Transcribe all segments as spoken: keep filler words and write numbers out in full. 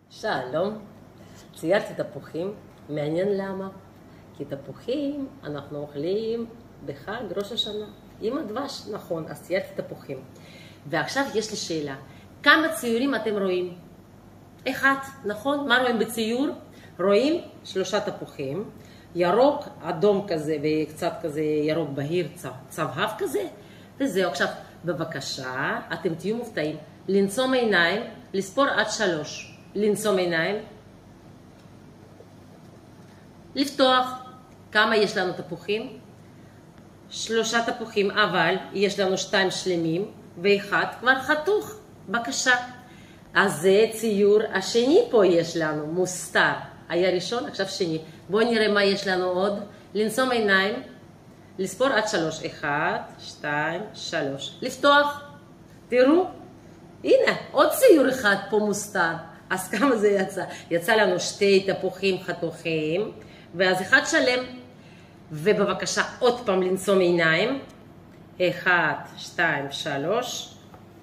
שלום, ציירתי תפוחים, מעניין למה? כי תפוחים אנחנו אוכלים בחג ראש השנה, עם הדבש, נכון, אז ציירתי תפוחים. ועכשיו יש לי שאלה, כמה ציורים אתם רואים? אחד, נכון? מה רואים בציור? רואים שלושה תפוחים, ירוק, אדום כזה וקצת כזה ירוק בהיר, צהוב כזה, וזהו. עכשיו, בבקשה, אתם תהיו מופתעים, לנצום עיניים, לספור עד שלוש. לנצום עיניים, לפתוח. כמה יש לנו תפוחים? שלושה תפוחים, אבל יש לנו שתיים שלמים ואחד כבר חתוך. בבקשה. אז זה ציור השני פה יש לנו, מוסתר. היה ראשון, עכשיו שני. בואו נראה מה יש לנו עוד. לנצום עיניים, לספור עד שלוש. אחד, שתיים, שלוש. לפתוח. תראו. הנה, עוד ציור אחד פה מוסתר. אז כמה זה יצא? יצא לנו שתי תפוחים חתוכים, ואז אחד שלם. ובבקשה עוד פעם לנצום עיניים. אחד, שתיים, שלוש.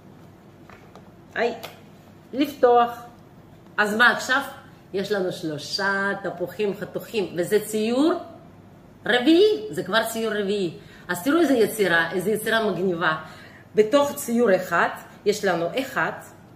היי, לפתוח. אז מה עכשיו? יש לנו שלושה תפוחים חתוכים, וזה ציור רביעי, זה כבר ציור רביעי. אז תראו איזה יצירה, איזה יצירה מגניבה. בתוך ציור אחד יש לנו אחד,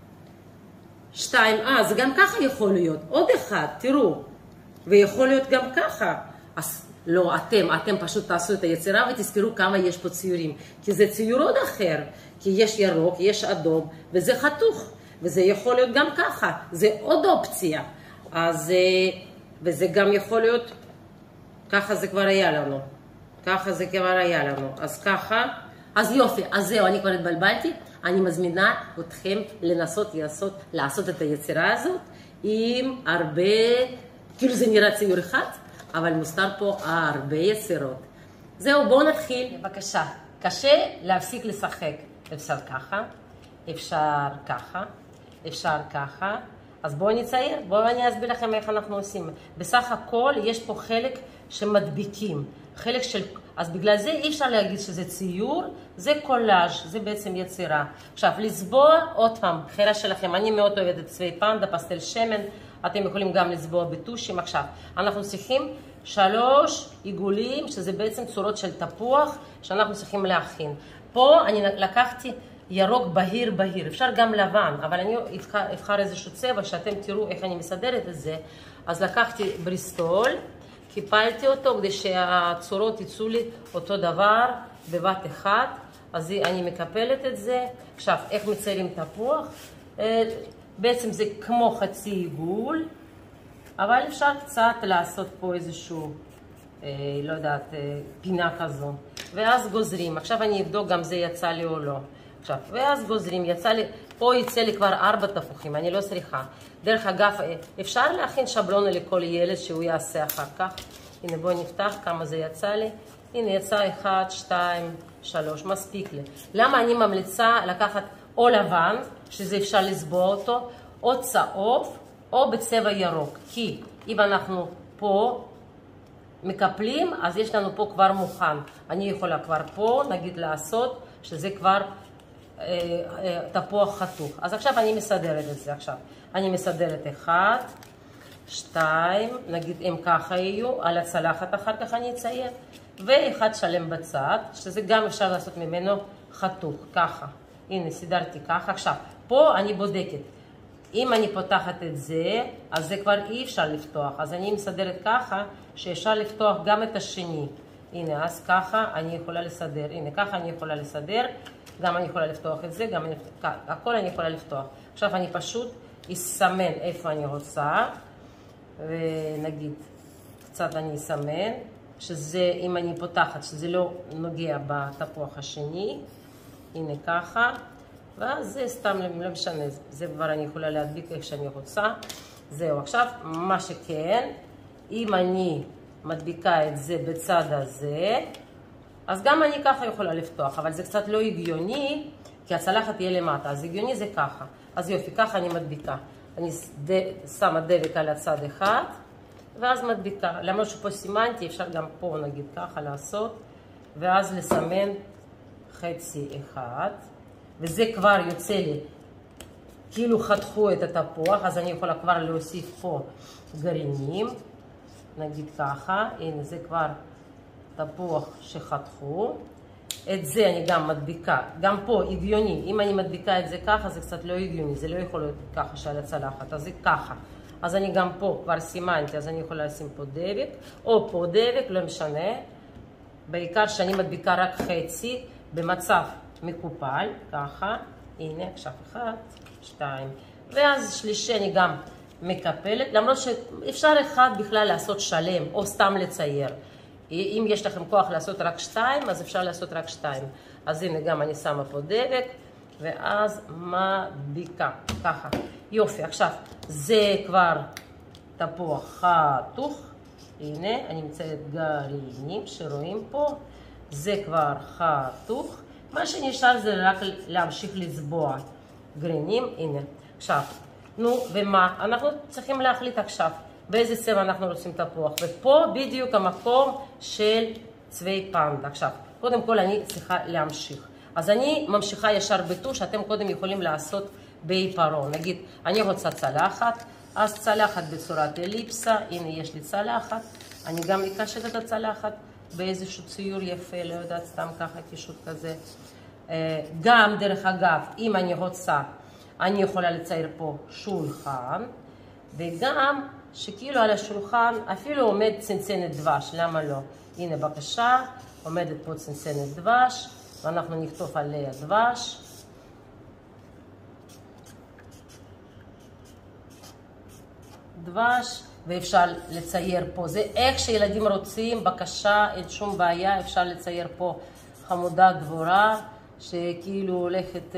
שתיים, אה, זה גם ככה יכול להיות, עוד אחד, תראו, ויכול להיות גם ככה. אז לא, אתם, אתם פשוט תעשו את היצירה ותזכרו כמה יש פה ציורים, כי זה ציור עוד אחר, כי יש ירוק, יש אדום, וזה חתוך, וזה יכול להיות גם ככה, זה עוד אופציה. אז, וזה גם יכול להיות, ככה זה כבר היה לנו, ככה זה כבר היה לנו, אז ככה, אז יופי, אז זהו, אני כבר התבלבלתי, אני מזמינה אתכם לנסות לעשות, לעשות את היצירה הזאת עם הרבה, כאילו זה נראה ציור אחד, אבל מוסתר פה הרבה יצירות. זהו, בואו נתחיל. בבקשה, קשה להפסיק לשחק. אפשר ככה, אפשר ככה, אפשר ככה. אז בואו נצייר, בואו אני אסביר לכם איך אנחנו עושים. בסך הכל יש פה חלק שמדביקים, חלק של... אז בגלל זה אי אפשר להגיד שזה ציור, זה קולאז', זה בעצם יצירה. עכשיו, לצבוע, עוד פעם, בחירה שלכם, אני מאוד אוהבת את צבעי פנדה, פסטל שמן, אתם יכולים גם לצבוע בטושים. עכשיו, אנחנו צריכים שלוש עיגולים, שזה בעצם צורות של תפוח, שאנחנו צריכים להכין. פה אני לקחתי ירוק בהיר בהיר, אפשר גם לבן, אבל אני אבחר, אבחר איזשהו צבע שאתם תראו איך אני מסדרת את זה. אז לקחתי בריסטול, קיפלתי אותו כדי שהצורות יצאו לי אותו דבר בבת אחת, אז אני מקפלת את זה. עכשיו, איך מציירים תפוח? בעצם זה כמו חצי עיגול, אבל אפשר קצת לעשות פה איזשהו, לא יודעת, פינה כזו. ואז גוזרים. עכשיו אני אבדוק גם זה יצא לי או לא. עכשיו, ואז גוזרים, יצא לי, פה יצא לי כבר ארבע תפוחים, אני לא צריכה. דרך אגב, אפשר להכין שבלונה לכל ילד שהוא יעשה אחר כך. הנה בואו נפתח כמה זה יצא לי. הנה יצא אחד, שתיים, שלוש, מספיק לי. למה אני ממליצה לקחת או לבן, שזה אפשר לצבוע אותו, או צהוב, או בצבע ירוק. כי אם אנחנו פה מקפלים, אז יש לנו פה כבר מוכן. אני יכולה כבר פה, נגיד לעשות, שזה כבר תפוח חתוך. אז עכשיו אני מסדרת את זה עכשיו. אני מסדרת אחד, שתיים, נגיד אם ככה יהיו, על הצלחת אחר כך אני אצייר, ואחד שלם בצד, שזה גם אפשר לעשות ממנו חתוך, ככה. הנה, סידרתי ככה. עכשיו, פה אני בודקת. אם אני פותחת את זה, אז זה כבר אי אפשר לפתוח. אז אני מסדרת ככה, שאפשר לפתוח גם את השני. הנה, אז ככה אני יכולה לסדר. הנה, ככה אני יכולה לסדר. גם אני יכולה לפתוח את זה, גם אני, הכל אני יכולה לפתוח. עכשיו אני פשוט אסמן איפה אני רוצה, ונגיד, קצת אני אסמן, שזה, אם אני פותחת, שזה לא נוגע בתפוח השני, הנה ככה, ואז זה סתם לא משנה, זה כבר אני יכולה להדביק איך שאני רוצה. זהו, עכשיו, מה שכן, אם אני מדביקה את זה בצד הזה, אז גם אני ככה יכולה לפתוח, אבל זה קצת לא הגיוני, כי הצלחת תהיה למטה, אז הגיוני זה ככה. אז יופי, ככה אני מדביקה. אני שמה דבק על הצד אחד, ואז מדביקה. למרות שפה סימנתי, אפשר גם פה נגיד ככה לעשות, ואז לסמן חצי אחד, וזה כבר יוצא לי כאילו חתכו את התפוח, אז אני יכולה כבר להוסיף פה גרעינים, נגיד ככה, הנה זה כבר תפוח שחתכו. את זה אני גם מדביקה, גם פה הגיוני, אם אני מדביקה את זה ככה זה קצת לא הגיוני, זה לא יכול להיות ככה שעל הצלחת, אז זה ככה. אז אני גם פה כבר סימנתי, אז אני יכולה לשים פה דבק, או פה דבק, לא משנה. בעיקר שאני מדביקה רק חצי, במצב מקופל, ככה. הנה, עכשיו אחד, שתיים. ואז שלישי אני גם מקפלת, למרות שאפשר אחד בכלל לעשות שלם, או סתם לצייר. אם יש לכם כוח לעשות רק שתיים, אז אפשר לעשות רק שתיים. אז הנה גם אני שמה פה דבק, ואז מדביקה, ככה. יופי, עכשיו זה כבר תפוח חתוך. הנה, אני מציירת גרעינים שרואים פה. זה כבר חתוך. מה שנשאר זה רק להמשיך לצבוע גרעינים. הנה, עכשיו, נו, ומה? אנחנו צריכים להחליט עכשיו. באיזה צבע אנחנו רוצים תפוח, ופה בדיוק המקום של צבעי פנדה. עכשיו, קודם כל אני צריכה להמשיך. אז אני ממשיכה ישר בטוש, שאתם קודם יכולים לעשות בעיפרון. נגיד, אני רוצה צלחת, אז צלחת בצורת אליפסה, הנה יש לי צלחת, אני גם אקשט את הצלחת באיזשהו ציור יפה, לא יודעת, סתם ככה קישוט כזה. גם, דרך אגב, אם אני רוצה, אני יכולה לצייר פה שולחן, וגם שכאילו על השולחן אפילו עומד צנצנת דבש, למה לא? הנה בבקשה, עומדת פה צנצנת דבש, ואנחנו נכתוב עליה דבש. דבש, ואפשר לצייר פה, זה איך שילדים רוצים, בבקשה, אין שום בעיה, אפשר לצייר פה חמודה דבורה, שכאילו הולכת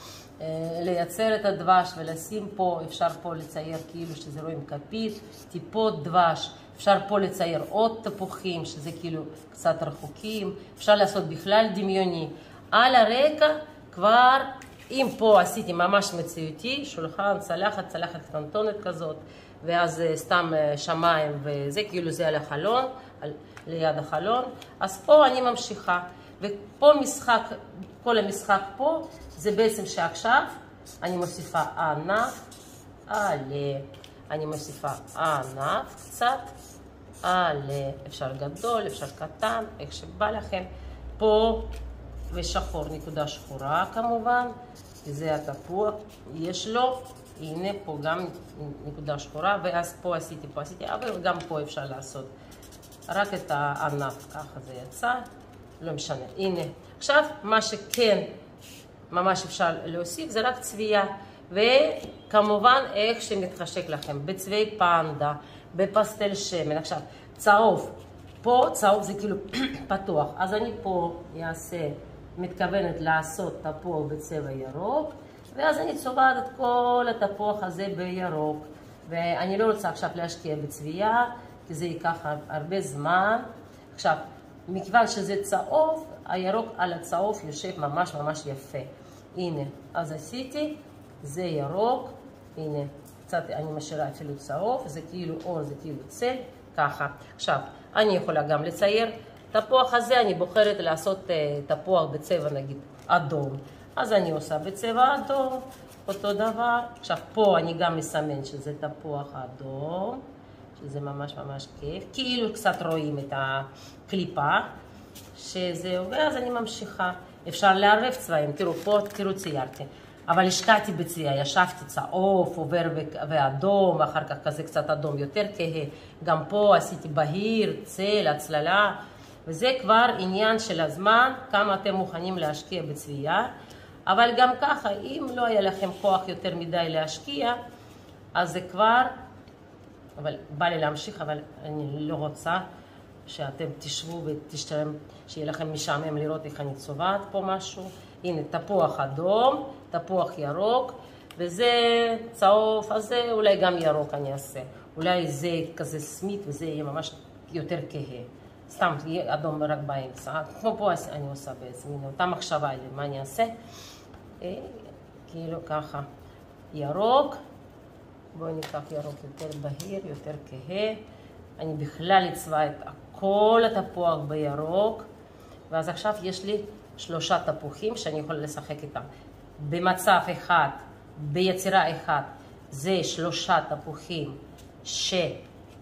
לייצר את הדבש ולשים פה, אפשר פה לצייר כאילו שזה רואים כפית, טיפות דבש, אפשר פה לצייר עוד תפוחים שזה כאילו קצת רחוקים, אפשר לעשות בכלל דמיוני. על הרקע כבר, אם פה עשיתי ממש מציאותי, שולחן, צלחת, צלחת קטנטונת כזאת, ואז סתם שמיים וזה כאילו זה על החלון, על, ליד החלון, אז פה אני ממשיכה, ופה משחק, כל המשחק פה, זה בעצם שעכשיו אני מוסיפה ענף, עלה, אני מוסיפה ענף קצת, עלה, אפשר גדול, אפשר קטן, איך שבא לכם, פה ושחור, נקודה שחורה כמובן, זה התפוח, יש לו, הנה פה גם נקודה שחורה, ואז פה עשיתי, פה עשיתי, אבל גם פה אפשר לעשות רק את הענף, ככה זה יצא, לא משנה, הנה, עכשיו מה שכן, ממש אפשר להוסיף, זה רק צביעה, וכמובן איך שמתחשק לכם, בצבעי פנדה, בפסטל שמן. עכשיו, צהוב, פה צהוב זה כאילו פתוח, אז אני פה אעשה, מתכוונת לעשות תפוח בצבע ירוק, ואז אני צובעת את כל התפוח הזה בירוק, ואני לא רוצה עכשיו להשקיע בצביעה, כי זה ייקח הרבה זמן. עכשיו, מכיוון שזה צהוב, הירוק על הצהוב יושב ממש ממש יפה. הנה, אז עשיתי, זה ירוק, הנה, קצת אני משאירה אפילו צהוב, זה כאילו אור, זה כאילו צל, ככה. עכשיו, אני יכולה גם לצייר תפוח הזה, אני בוחרת לעשות uh, תפוח בצבע נגיד אדום. אז אני עושה בצבע אדום, אותו דבר. עכשיו, פה אני גם מסמן שזה תפוח אדום, שזה ממש ממש כיף. כאילו קצת רואים את הקליפה, שזהו, ואז אני ממשיכה. אפשר לערבב צבעים, תראו פה, תראו ציירתי. אבל השקעתי בצבע, ישבתי צהוב, עובר ואדום, ואחר כך כזה קצת אדום יותר כהה. גם פה עשיתי בהיר, צל, הצללה, וזה כבר עניין של הזמן, כמה אתם מוכנים להשקיע בצביעה. אבל גם ככה, אם לא היה לכם כוח יותר מדי להשקיע, אז זה כבר, אבל בא לי להמשיך, אבל אני לא רוצה שאתם תשבו ותשתרם, שיהיה לכם משעמם לראות איך אני צובעת פה משהו. הנה, תפוח אדום, תפוח ירוק, וזה צהוב, אז זה אולי גם ירוק אני אעשה. אולי זה כזה סמית וזה יהיה ממש יותר כהה. סתם, יהיה אדום רק באמצע. כמו פה אני עושה בעצם, הנה, אותה מחשבה לי, מה אני אעשה? אה, כאילו ככה, ירוק, בואו ניקח ירוק יותר בהיר, יותר כהה. אני בכלל אצבע את כל התפוח בירוק, ואז עכשיו יש לי שלושה תפוחים שאני יכולה לשחק איתם. במצב אחד ביצירה אחת זה שלושה תפוחים שאחד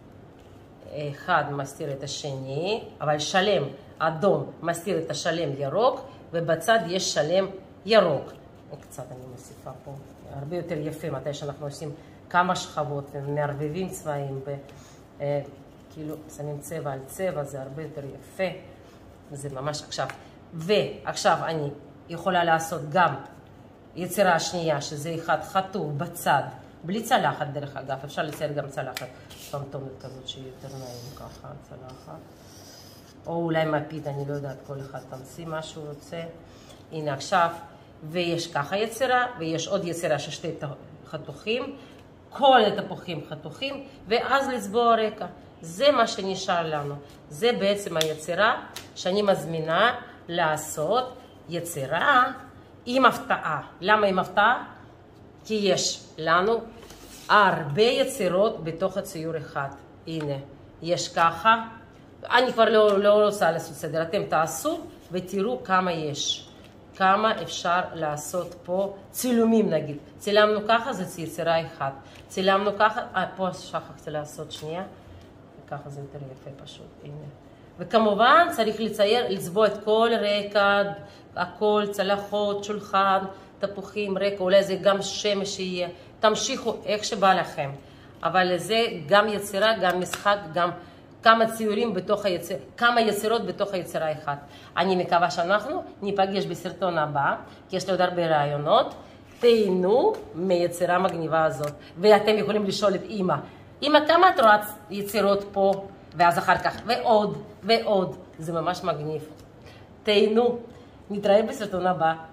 מסתיר את השני, אבל שלם אדום מסתיר את השלם ירוק, ובצד יש שלם ירוק. קצת אני מוסיפה פה, הרבה יותר יפה מתי שאנחנו עושים כמה שכבות ומערבבים צבעים, כאילו שמים צבע על צבע, זה הרבה יותר יפה, וזה ממש עכשיו. ועכשיו אני יכולה לעשות גם יצירה השנייה, שזה אחד חתוך בצד, בלי צלחת דרך אגב, אפשר לצייר גם צלחת פנטומית כזאת שהיא יותר נעים ככה, צלחת. או אולי מפית, אני לא יודעת, כל אחד תמציא מה שהוא רוצה. הנה עכשיו, ויש ככה יצירה, ויש עוד יצירה של שתי חתוכים, כל התפוחים חתוכים, ואז לצבוע רקע. זה מה שנשאר לנו. זה בעצם היצירה שאני מזמינה לעשות יצירה עם הפתעה. למה עם הפתעה? כי יש לנו הרבה יצירות בתוך הציור אחד. הנה, יש ככה. אני כבר לא, לא רוצה לעשות סדר, אתם תעשו ותראו כמה יש. כמה אפשר לעשות פה צילומים נגיד. צילמנו ככה, זה יצירה אחת. צילמנו ככה, אה, פה שכחתי לעשות שנייה. וככה זה יותר יפה פשוט, הנה. וכמובן צריך לצייר, לצבוע את כל רקע, הכל, צלחות, שולחן, תפוחים, רקע, אולי זה גם שמש יהיה. תמשיכו איך שבא לכם. אבל זה גם יצירה, גם משחק, גם כמה ציורים בתוך היציר, כמה יצירות בתוך היצירה אחת. אני מקווה שאנחנו ניפגש בסרטון הבא, כי יש לי עוד הרבה רעיונות. תהנו מיצירה מגניבה הזאת. ואתם יכולים לשאול את אמא, אמא, כמה את רואה יצירות פה? ואז אחר כך, ועוד, ועוד. זה ממש מגניב. תהנו, נתראה בסרטון הבא.